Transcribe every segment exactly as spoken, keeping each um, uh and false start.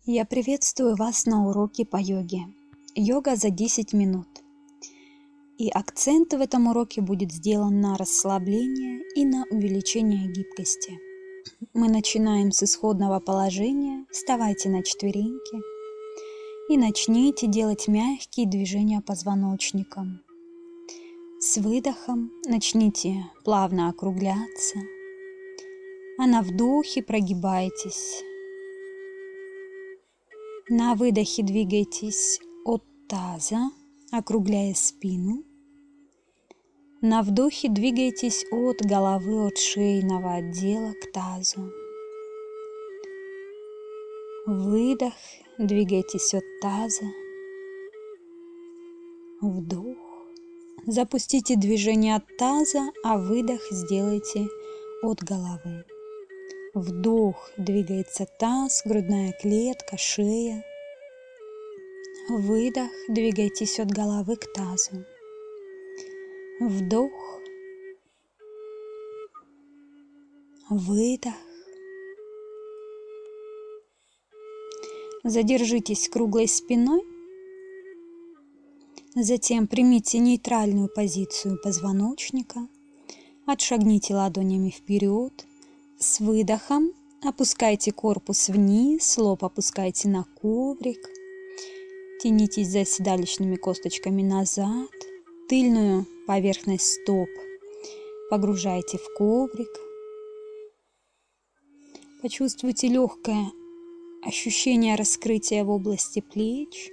Я приветствую вас на уроке по йоге. Йога за десять минут. И акцент в этом уроке будет сделан на расслабление и на увеличение гибкости. Мы начинаем с исходного положения. Вставайте на четвереньки и начните делать мягкие движения позвоночником. С выдохом начните плавно округляться, а на вдохе прогибайтесь. На выдохе двигайтесь от таза, округляя спину. На вдохе двигайтесь от головы, от шейного отдела к тазу. Выдох, двигайтесь от таза. Вдох. Запустите движение от таза, а выдох сделайте от головы. Вдох, двигается таз, грудная клетка, шея. Выдох, двигайтесь от головы к тазу. Вдох. Выдох. Задержитесь круглой спиной. Затем примите нейтральную позицию позвоночника. Отшагните ладонями вперед. С выдохом опускайте корпус вниз, лоб опускайте на коврик. Тянитесь за седалищными косточками назад. Тыльную поверхность стоп погружайте в коврик. Почувствуйте легкое ощущение раскрытия в области плеч.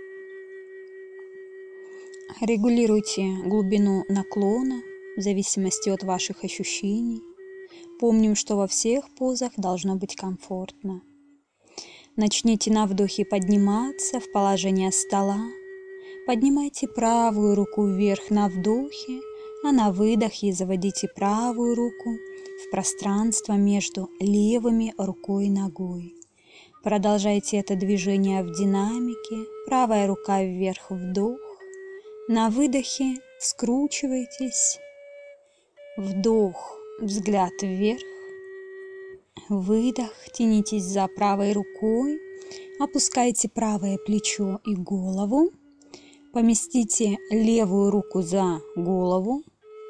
Регулируйте глубину наклона в зависимости от ваших ощущений. Помним, что во всех позах должно быть комфортно. Начните на вдохе подниматься в положение стола. Поднимайте правую руку вверх на вдохе, а на выдохе заводите правую руку в пространство между левыми рукой и ногой. Продолжайте это движение в динамике. Правая рука вверх, вдох. На выдохе скручивайтесь. Вдох. Взгляд вверх, выдох, тянитесь за правой рукой, опускайте правое плечо и голову, поместите левую руку за голову,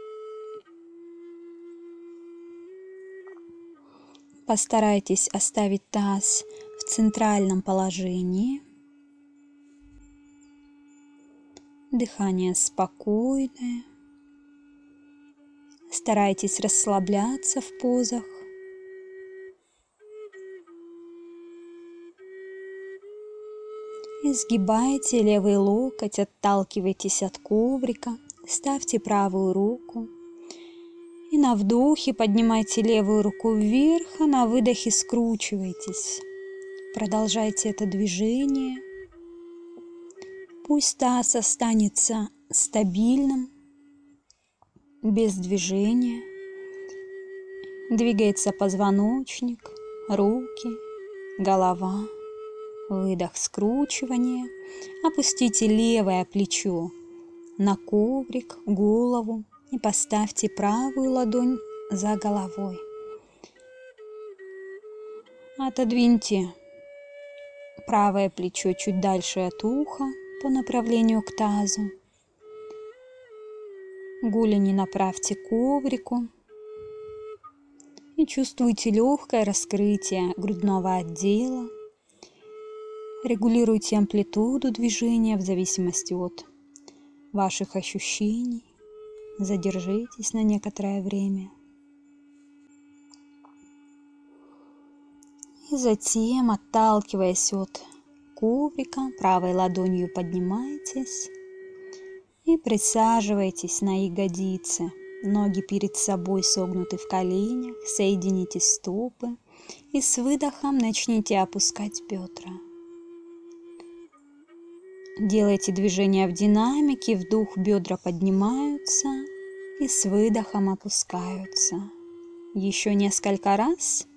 постарайтесь оставить таз в центральном положении, дыхание спокойное. Старайтесь расслабляться в позах. Изгибайте левый локоть, отталкивайтесь от коврика, ставьте правую руку. И на вдохе поднимайте левую руку вверх, а на выдохе скручивайтесь. Продолжайте это движение. Пусть таз останется стабильным, без движения. Двигается позвоночник, руки, голова. Выдох, скручивание. Опустите левое плечо на коврик, голову и поставьте правую ладонь за головой. Отодвиньте правое плечо чуть дальше от уха по направлению к тазу. Голени направьте к коврику и чувствуйте легкое раскрытие грудного отдела. Регулируйте амплитуду движения в зависимости от ваших ощущений. Задержитесь на некоторое время. И затем, отталкиваясь от коврика, правой ладонью поднимайтесь. И присаживайтесь на ягодицы. Ноги перед собой согнуты в коленях. Соедините стопы. И с выдохом начните опускать бедра. Делайте движение в динамике. Вдох, бедра поднимаются. И с выдохом опускаются. Еще несколько раз.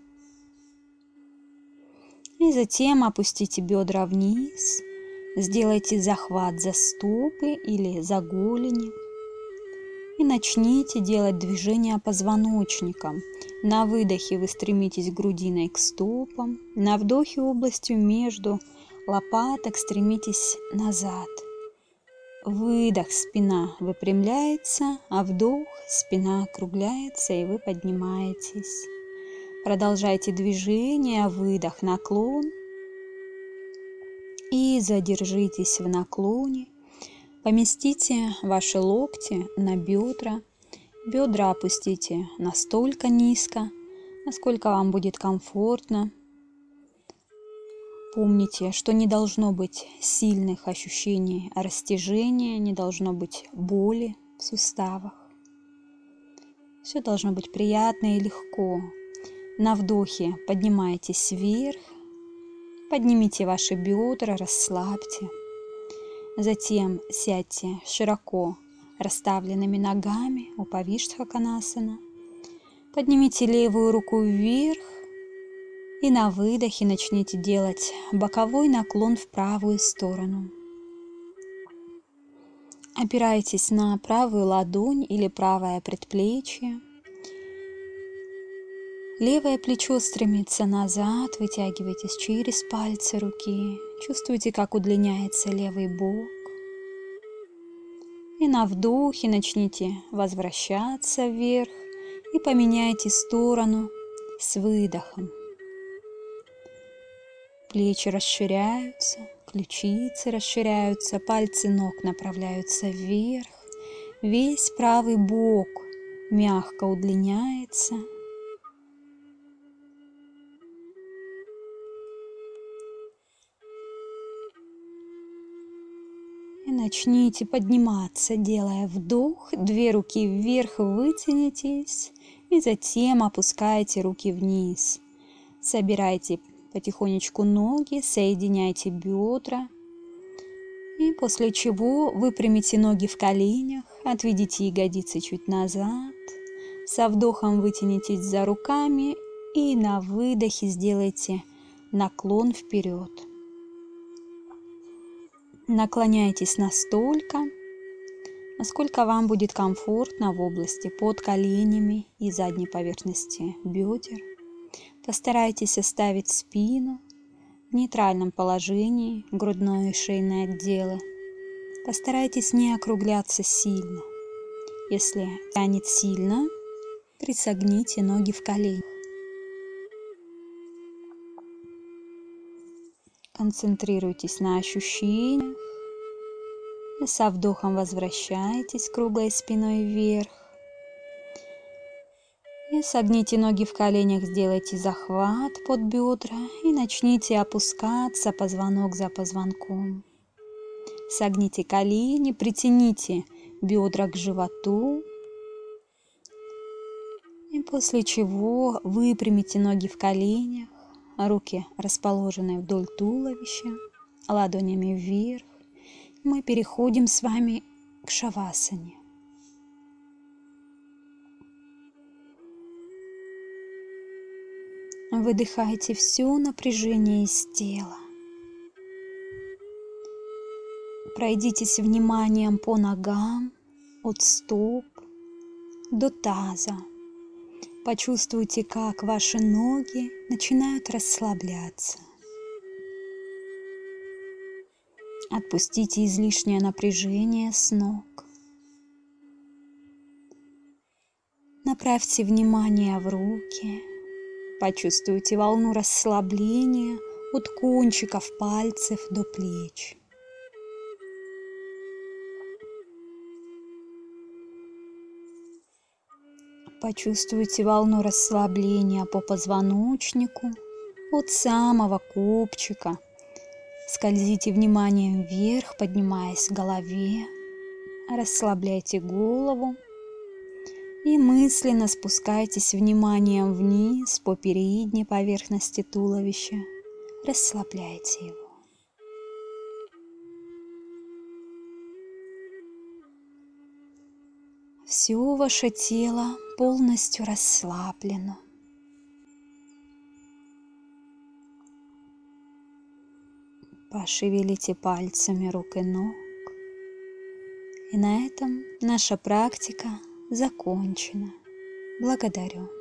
И затем опустите бедра вниз. Сделайте захват за стопы или за голени И начните делать движения позвоночником. На выдохе вы стремитесь грудиной к стопам, на вдохе областью между лопаток стремитесь назад. Выдох, спина выпрямляется, а вдох, спина округляется, и вы поднимаетесь. Продолжайте движение, выдох, наклон. И задержитесь в наклоне. Поместите ваши локти на бедра. Бедра опустите настолько низко, насколько вам будет комфортно. Помните, что не должно быть сильных ощущений растяжения, не должно быть боли в суставах. Все должно быть приятно и легко. На вдохе поднимайтесь вверх, поднимите ваши бедра, расслабьте. Затем сядьте широко расставленными ногами, Упавиштхаконасана. Поднимите левую руку вверх и на выдохе начните делать боковой наклон в правую сторону. Опирайтесь на правую ладонь или правое предплечье. Левое плечо стремится назад, вытягивайтесь через пальцы руки. Чувствуйте, как удлиняется левый бок. И на вдохе начните возвращаться вверх и поменяйте сторону с выдохом. Плечи расширяются, ключицы расширяются, пальцы ног направляются вверх. Весь правый бок мягко удлиняется. И начните подниматься, делая вдох, две руки вверх, вытянитесь, и затем опускайте руки вниз. Собирайте потихонечку ноги, соединяйте бедра, и после чего выпрямите ноги в коленях, отведите ягодицы чуть назад, со вдохом вытянитесь за руками и на выдохе сделайте наклон вперед. Наклоняйтесь настолько, насколько вам будет комфортно в области под коленями и задней поверхности бедер. Постарайтесь оставить спину в нейтральном положении, грудное и шейное отделы. Постарайтесь не округляться сильно. Если тянет сильно, присогните ноги в коленях. Концентрируйтесь на ощущениях. И со вдохом возвращайтесь круглой спиной вверх. И согните ноги в коленях, сделайте захват под бедра и начните опускаться позвонок за позвонком. Согните колени, притяните бедра к животу. И после чего выпрямите ноги в коленях, руки расположены вдоль туловища, ладонями вверх. Мы переходим с вами к шавасане. Выдыхайте все напряжение из тела. Пройдитесь вниманием по ногам, от стоп до таза. Почувствуйте, как ваши ноги начинают расслабляться. Отпустите излишнее напряжение с ног. Направьте внимание в руки. Почувствуйте волну расслабления от кончиков пальцев до плеч. Почувствуйте волну расслабления по позвоночнику от самого копчика. Скользите вниманием вверх, поднимаясь к голове. Расслабляйте голову. И мысленно спускайтесь вниманием вниз по передней поверхности туловища. Расслабляйте его. Все ваше тело полностью расслаблено. Пошевелите пальцами рук и ног. И на этом наша практика закончено. Благодарю.